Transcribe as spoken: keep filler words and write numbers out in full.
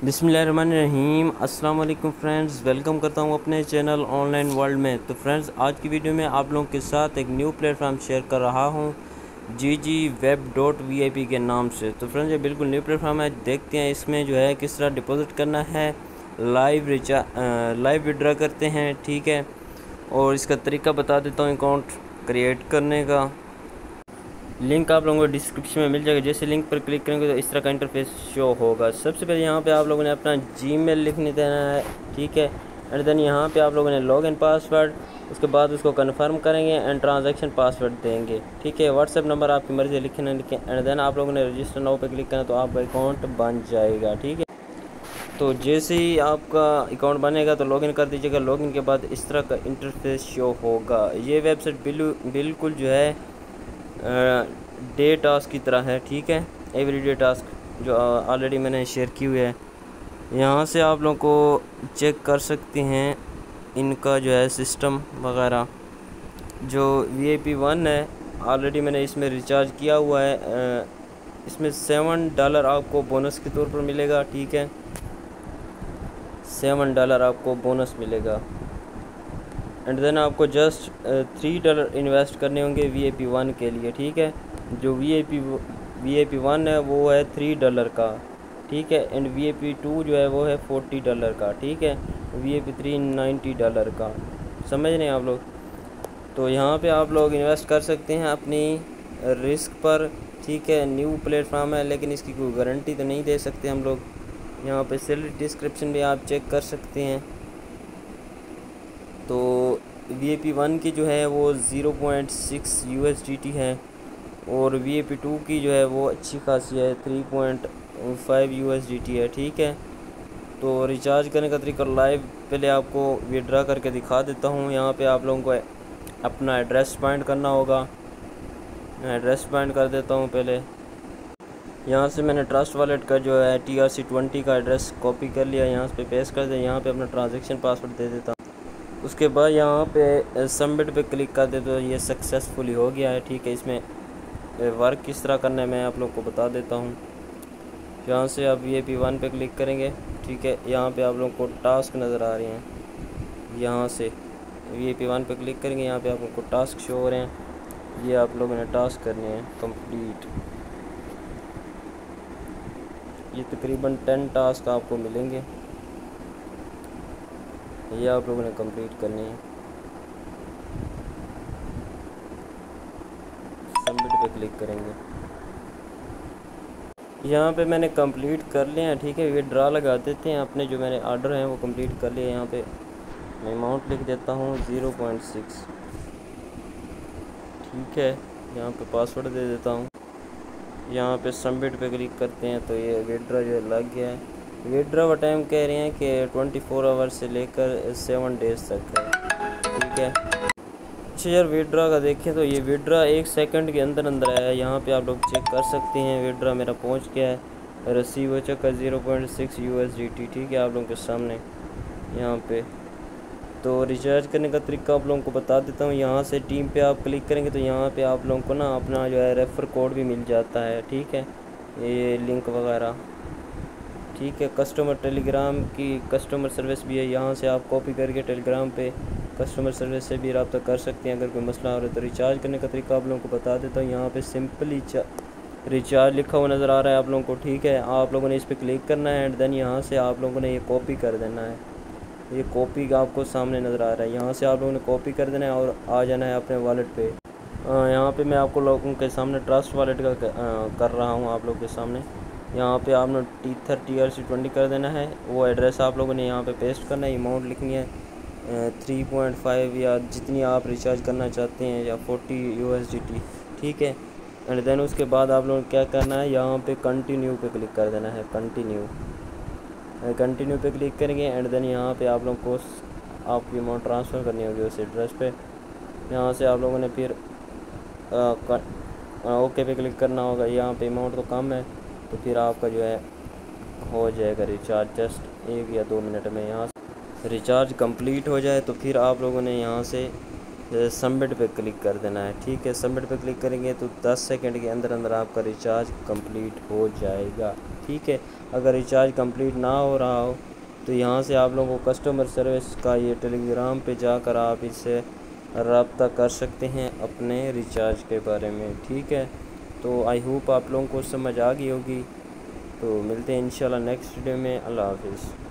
बिस्मिल्लाहिर्रहमानिर्रहीम। अस्सलाम वालेकुम फ्रेंड्स, वेलकम करता हूँ अपने चैनल ऑनलाइन वर्ल्ड में। तो फ्रेंड्स, आज की वीडियो में आप लोगों के साथ एक न्यू प्लेटफॉर्म शेयर कर रहा हूँ, जी जी web dot V I P के नाम से। तो फ्रेंड्स, ये बिल्कुल न्यू प्लेटफॉर्म है। देखते हैं इसमें जो है किस तरह डिपॉजिट करना है, लाइव रिचा लाइव विड्रा करते हैं, ठीक है। और इसका तरीका बता देता हूँ अकाउंट क्रिएट करने का। लिंक आप लोगों को डिस्क्रिप्शन में मिल जाएगा। जैसे लिंक पर क्लिक करेंगे तो इस तरह का इंटरफेस शो होगा। सबसे पहले यहाँ पे आप लोगों ने अपना जीमेल लिखने देना है, ठीक है। एंड देन यहाँ पे आप लोगों ने लॉगिन पासवर्ड, उसके बाद उसको कंफर्म करेंगे एंड ट्रांजैक्शन पासवर्ड देंगे, ठीक है। व्हाट्सएप नंबर आपकी मर्ज़ी लिखे ना लिखें। एंड देन आप लोगों ने रजिस्टर नाउ पे क्लिक करना तो आपका अकाउंट बन जाएगा, ठीक है। तो जैसे ही आपका अकाउंट बनेगा तो लॉगिन कर दीजिएगा। लॉगिन के बाद इस तरह का इंटरफेस शो होगा। ये वेबसाइट बिल्कुल जो है डे टास्क की तरह है, ठीक है। एवरी डे टास्क जो ऑलरेडी मैंने शेयर की हुई है। यहाँ से आप लोगों को चेक कर सकते हैं इनका जो है सिस्टम वगैरह। जो वी आई पी वन है, ऑलरेडी मैंने इसमें रिचार्ज किया हुआ है। इसमें सेवन डॉलर आपको बोनस के तौर पर मिलेगा, ठीक है। सेवन डॉलर आपको बोनस मिलेगा। एंड देन आपको जस्ट थ्री डॉलर इन्वेस्ट करने होंगे वी आई पी वन के लिए, ठीक है। जो V I P V I P one है वो है थ्री डॉलर का, ठीक है। And V I P two जो है वो है फोर्टी डॉलर का, ठीक है। V I P three ninety dollar का, समझ रहे हैं आप लोग। तो यहाँ पे आप लोग इन्वेस्ट कर सकते हैं अपनी रिस्क पर, ठीक है। न्यू प्लेटफॉर्म है लेकिन इसकी कोई गारंटी तो नहीं दे सकते हम लोग। यहाँ पे सैलरी डिस्क्रिप्शन भी आप चेक कर सकते हैं। तो वी आई पी वन की जो है वो zero point six U S D T है और वी आई पी टू की जो है वो अच्छी खासी है, three point five U S D T है, ठीक है। तो रिचार्ज करने का तरीका लाइव पहले आपको विड्रा करके दिखा देता हूँ। यहाँ पे आप लोगों को अपना एड्रेस फाइंड करना होगा। मैं एड्रेस फाइंड कर देता हूँ पहले। यहाँ से मैंने ट्रस्ट वॉलेट का जो है टी आर सी ट्वेंटी का एड्रेस कॉपी कर लिया, यहाँ पे पेस्ट कर दिया। यहाँ पे अपना ट्रांजेक्शन पासवर्ड दे देता हूँ। उसके बाद यहाँ पे सबमिट पे क्लिक कर दे तो ये सक्सेसफुली हो गया है, ठीक है। इसमें वर्क किस तरह करना है मैं आप लोग को बता देता हूँ। यहाँ से आप वी आई पी वन पे क्लिक करेंगे, ठीक है। यहाँ पे आप लोगों को टास्क नज़र आ रहे हैं। यहाँ से वी आई पी वन पे क्लिक करेंगे, यहाँ पे आप लोगों को टास्क शो हो रहे हैं। ये आप लोगों ने टास्क करने हैं कंप्लीट। ये तकरीबन टेन टास्क आपको मिलेंगे, ये आप लोगों ने कंप्लीट करनी है। सबमिट पे क्लिक करेंगे। यहाँ पे मैंने कंप्लीट कर लिया है, ठीक है। विड्रा लगा देते हैं अपने जो मैंने ऑर्डर हैं वो कंप्लीट कर लिए। यहाँ पे मैं अमाउंट लिख देता हूँ ज़ीरो पॉइंट सिक्स, ठीक है। यहाँ पे पासवर्ड दे देता हूँ। यहाँ पे सबमिट पे क्लिक करते हैं तो ये विड्रा जो लग गया है। विड्रा का टाइम कह रहे हैं कि ट्वेंटी फोर आवर से लेकर सेवन डेज़ तक है, ठीक है। अच्छा यार, विड्रा का देखें तो ये विड्रा एक सेकंड के अंदर अंदर आया है। यहाँ पे आप लोग चेक कर सकते हैं विड्रा मेरा पहुँच गया है। रसीव हो चुका zero point six U S D T, ठीक है, आप लोगों के सामने यहाँ पे। तो रिचार्ज करने का तरीका आप लोगों को बता देता हूँ। यहाँ से टीम पे आप क्लिक करेंगे तो यहाँ पे आप लोगों को ना अपना जो है रेफ़र कोड भी मिल जाता है, ठीक है। ये लिंक वगैरह, ठीक है। कस्टमर टेलीग्राम की कस्टमर सर्विस भी है, यहाँ से आप कॉपी करके टेलीग्राम पे कस्टमर सर्विस से भी रब्ता कर सकते हैं अगर कोई मसला हो रहा है। तो रिचार्ज करने का तरीका आप लोगों को बता देता हूँ। यहाँ पे सिंपली रिचार्ज लिखा हुआ नज़र आ रहा है आप लोगों को, ठीक है। आप लोगों ने इस पर क्लिक करना है एंड देन यहाँ से आप लोगों ने ये कॉपी कर देना है। ये कॉपी का आपको सामने नज़र आ रहा है, यहाँ से आप लोगों ने कॉपी कर देना है और आ जाना है अपने वॉलेट पे। यहाँ पे मैं आपको लोगों के सामने ट्रस्ट वॉलेट का आ, कर रहा हूँ आप लोगों के सामने। यहाँ पे आपने T thirty R C twenty कर देना है। वो एड्रेस आप लोगों ने यहाँ पे पेस्ट करना है। अमाउंट लिखनी है थ्री पॉइंट फाइव या जितनी आप रिचार्ज करना चाहते हैं, या forty U S D T, ठीक है। एंड देन उसके बाद आप लोगों को क्या करना है, यहाँ पे कंटिन्यू पे क्लिक कर देना है। कंटिन्यू कंटिन्यू पे क्लिक करेंगे एंड देन यहाँ पे आप लोगों को आपकी अमाउंट ट्रांसफ़र करनी होगी उस एड्रेस पे। यहाँ से आप लोगों ने फिर ओके पे क्लिक करना होगा। यहाँ पे अमाउंट तो कम है तो फिर आपका जो है हो जाएगा रिचार्ज जस्ट एक या दो मिनट में। यहाँ से रिचार्ज कंप्लीट हो जाए तो फिर आप लोगों ने यहाँ से सबमिट पे क्लिक कर देना है। ठीक है, सबमिट पे क्लिक करेंगे तो दस सेकंड के अंदर अंदर आपका रिचार्ज कंप्लीट हो जाएगा। ठीक है, अगर रिचार्ज कंप्लीट ना हो रहा हो तो यहाँ से आप लोगों को कस्टमर सर्विस का ये टेलीग्राम पे जाकर आप इससे रब्ता कर सकते हैं अपने रिचार्ज के बारे में। ठीक है, तो आई होप आप लोगों को समझ आ गई होगी। तो मिलते हैं इंशाल्लाह नेक्स्ट वीडियो में। अल्लाह हाफिज़।